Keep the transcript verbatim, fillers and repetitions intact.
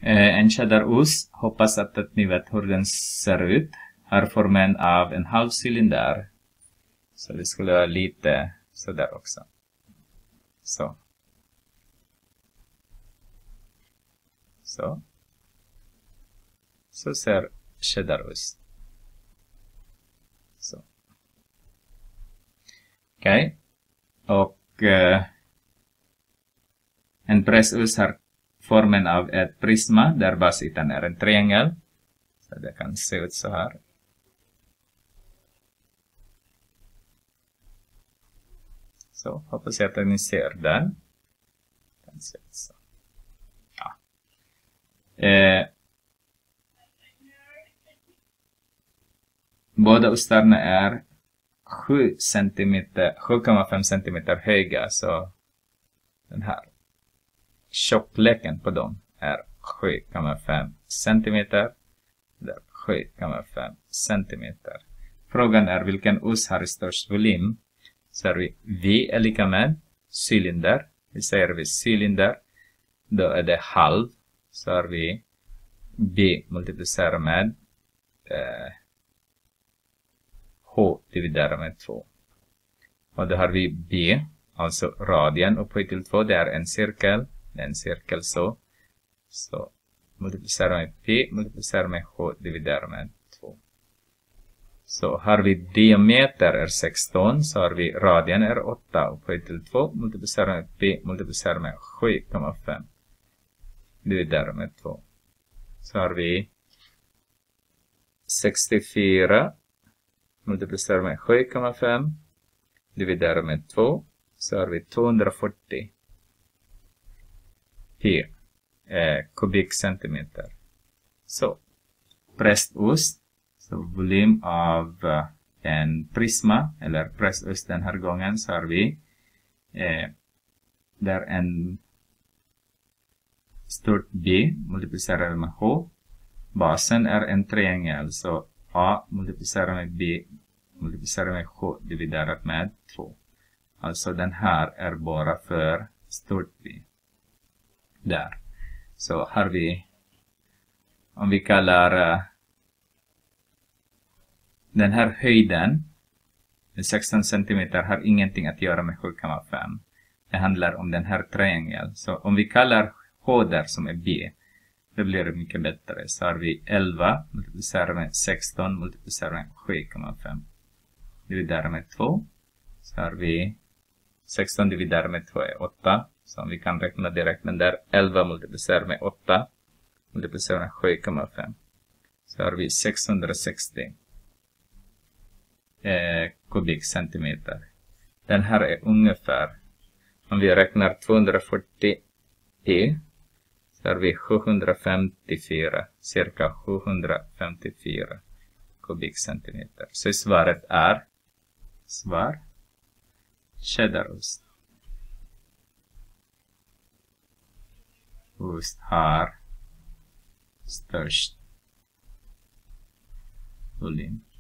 Eh, en cheddarost, hoppas att, att ni vet hur den ser ut. Har formen av en halv cylinder. Så det skulle vara lite sådär också. Så. Så. Så ser cheddarost. Så. Okej. Okay. Och eh, en pressost har formen av ett prisma där basytan är en triangel. Så det kan se ut så här. Så hoppas jag att ni ser den. Den ser ut så. Ja. Eh, båda ostarna är sju centimeter, sju komma fem centimeter höga, så den här tjockleken på dem är sju komma fem centimeter. Där sju komma fem centimeter. Frågan är vilken ost har störst volym. Så har vi V är lika med cylinder. Vi säger vi cylinder. Då är det halv. Så har vi B multiplicerat med eh, H dividerat med två. Och då har vi B, alltså radien upphöjt till två. Det är en cirkel. Det är en cirkel så. Så multiplicerar med P, multiplicerar med H dividerat med två. Så har vi diameter är sexton, så har vi radien är åtta upphöjt till två. Multiplicerar med P, multiplicerar med sju komma fem dividerat med två. Så har vi sextiofyra multiplicerar med sju komma fem dividerat med två. Så har vi tvåhundrafyrtio P eh, kubikcentimeter. Så pressost, så volym av uh, en prisma eller pressost den här gången, så har vi eh, där en stort B multiplicerar med H. Basen är en triangel, så A multiplicerar med B multiplicerar med H dividerat med två. Alltså den här är bara för stort B. Där. Så har vi, om vi kallar uh, den här höjden, sexton centimeter, har ingenting att göra med sju komma fem. Det handlar om den här triangeln. Så om vi kallar H där som är B, då blir det mycket bättre. Så har vi elva multiplicerat med sexton multiplicerat med sju komma fem dividerat med två. Så har vi sexton dividerat med två är åtta. Så om vi kan räkna direkt, men där elva multiplicerat med åtta multiplicerat med sju komma fem. Så har vi sexhundrasextio eh, kubikcentimeter. Den här är ungefär, om vi räknar tvåhundrafyrtio E, så har vi sjuhundrafemtiofyra, cirka sjuhundrafemtiofyra kubikcentimeter. Så svaret är svar cheddarost. Ost har störst volym.